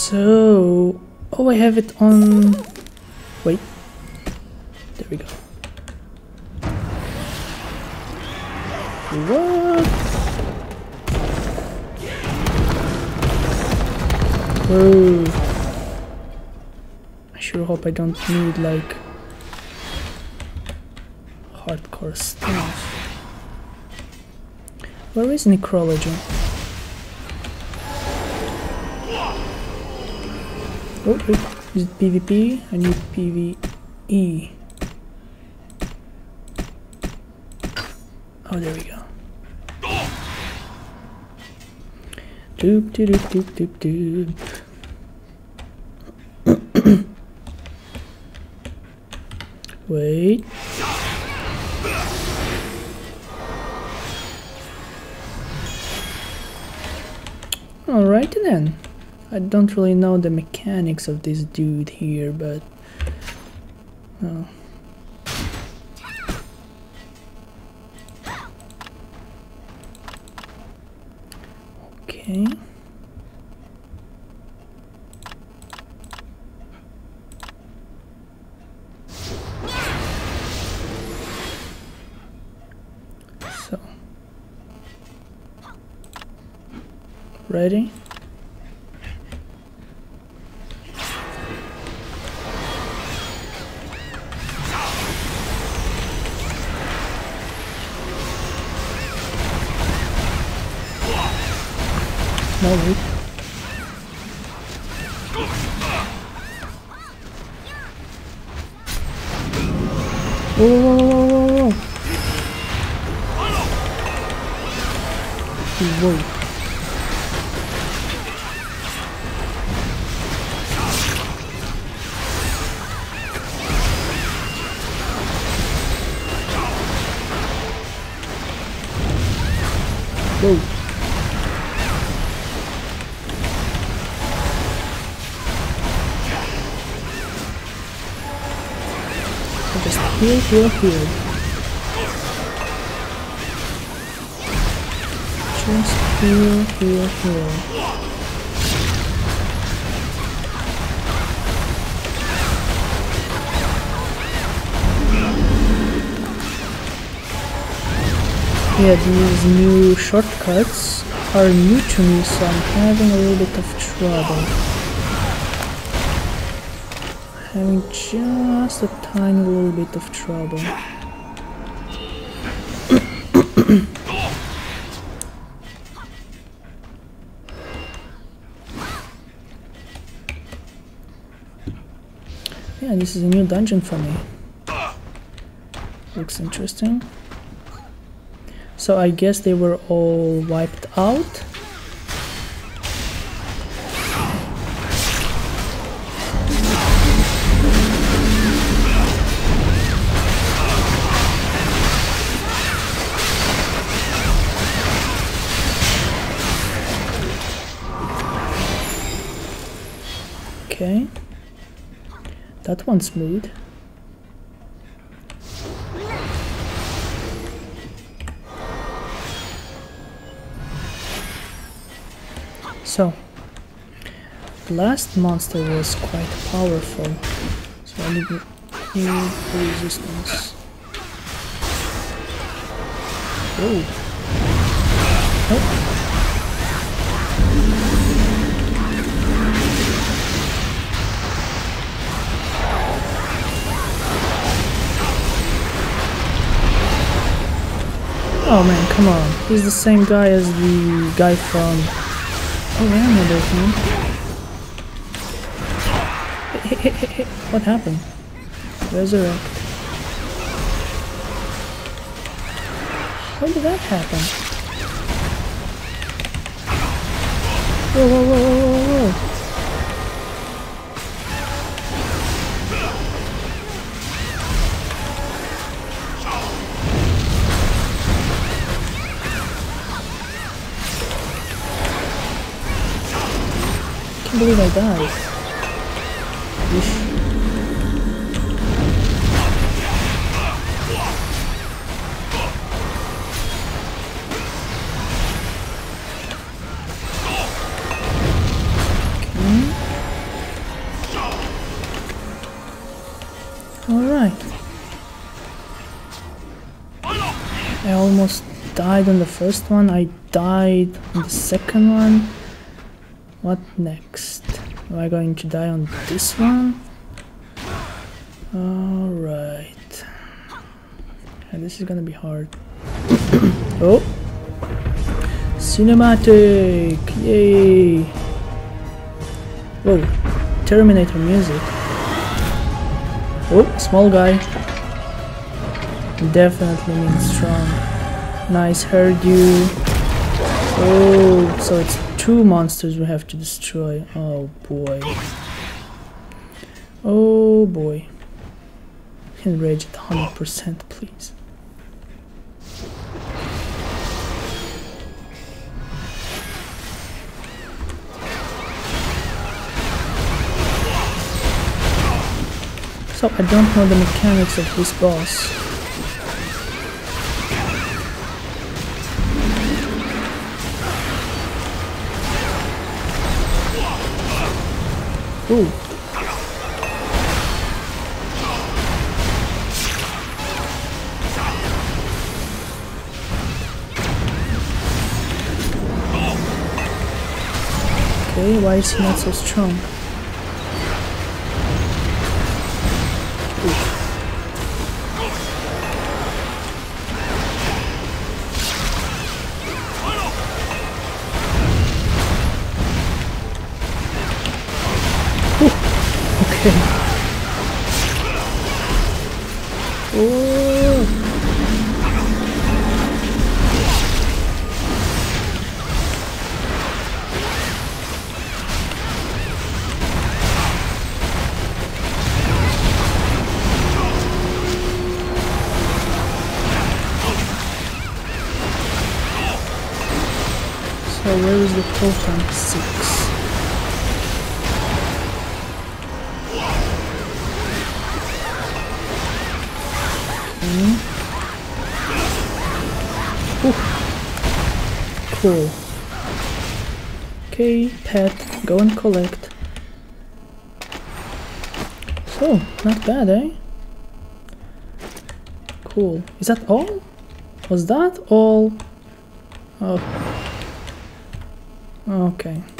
So, oh, I have it on. Wait, there we go. What? Whoa. I sure hope I don't need like hardcore stuff. Where is necrology? Oh, wait. Is it PvP? I need PvE. Oh, there we go. Doop doop doop doop doop doop. Wait. Alright then. I don't really know the mechanics of this dude here, but oh. Okay. So, ready? No, wait. Whoa, whoa, whoa, whoa, whoa. Whoa. Whoa. Just heal, heal, heal. Just heal, heal, heal. Yeah, these new shortcuts are new to me, so I'm having a little bit of trouble. Having just a tiny little bit of trouble. Yeah, this is a new dungeon for me. Looks interesting. So I guess they were all wiped out. Okay, that one's smooth. So, the last monster was quite powerful, so I need resistance. Oh. Oh. Oh man, come on. He's the same guy as the guy from... Oh, I remember him. What happened? Resurrect. How did that happen? Whoa, whoa, whoa, whoa, whoa. I can't believe I died. Oof. Okay. almost died on the first one. I died on the second one. What next? Am I going to die on this one? Alright. Yeah, this is gonna be hard. Oh! Cinematic! Yay! Whoa! Terminator music. Oh, small guy. Definitely means strong. Nice hairdo. Oh, so it's 2 monsters we have to destroy. Oh boy. Oh boy. Enrage at 100%, please. So I don't know the mechanics of this boss. Ooh. Okay, why is he not so strong? Ooh. Okay. Oh. So where is the totem? 6. Cool. Okay, pet, go and collect. So, not bad, eh? Cool. Is that all? Was that all? Oh. Okay.